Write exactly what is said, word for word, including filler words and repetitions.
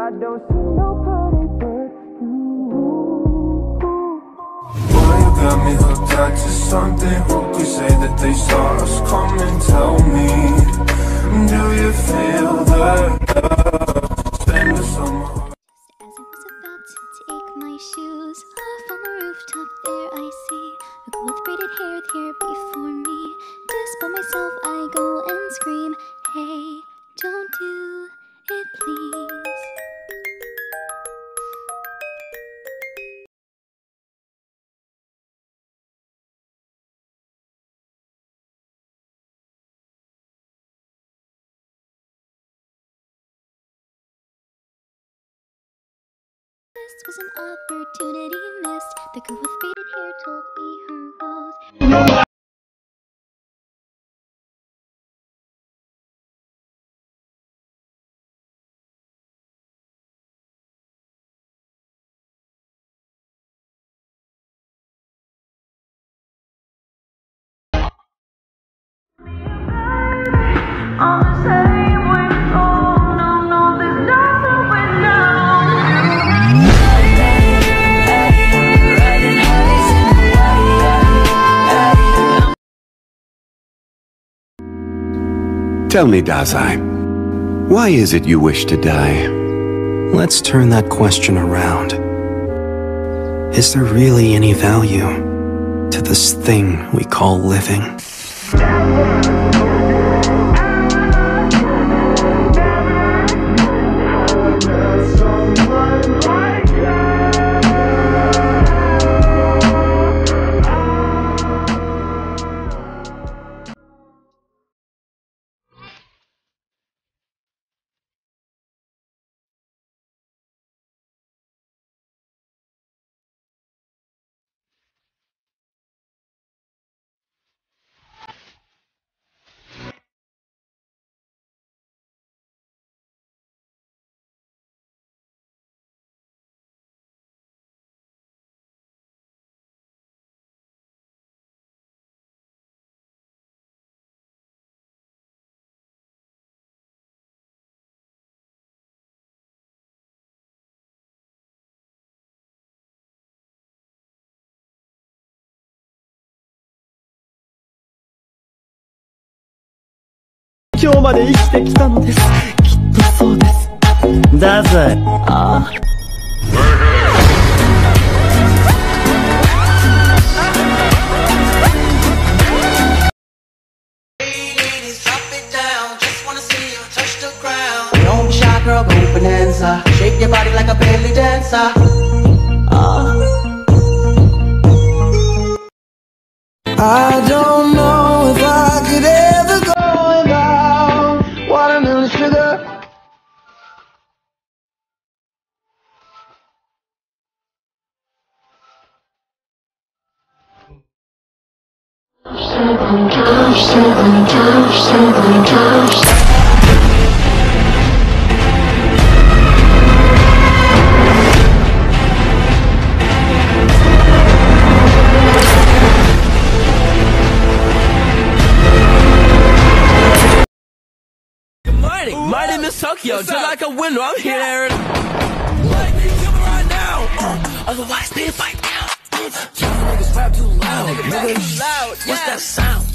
I don't see nobody but you. Boy, you got me hooked onto something. Who could say that they saw us coming? Tell me, do you feel the love? Spend the summer. As I was about to take my shoes off on the rooftop, there I see a girl with braided hair here before me. Just by myself I go and scream, hey, don't do it please. This was an opportunity missed. The girl with braided hair told me her woes. Tell me, Dazai, why is it you wish to die? Let's turn that question around. Is there really any value to this thing we call living? Dazai. Ah. Ladies, drop it down. Just wanna see you touch the ground. Don't be shy, girl, go bonanza. Shake your body like a belly dancer. Ah. I don't know if I could ever go without watermelon sugar. Seven times, seven times, seven times. My name is Tokyo, just like a window, I'm here Aaron. Lightning coming right now, uh, otherwise pay to fight now. Y'all niggas rap too loud, nigga, too loud, yeah. What's that sound?